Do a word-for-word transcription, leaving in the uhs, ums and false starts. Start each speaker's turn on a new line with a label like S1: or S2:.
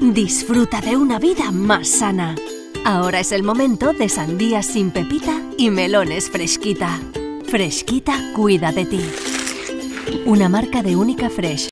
S1: Disfruta de una vida más sana. Ahora es el momento de sandías sin pepita y melones Fresquita. Fresquita cuida de ti. Una marca de Única Fresh.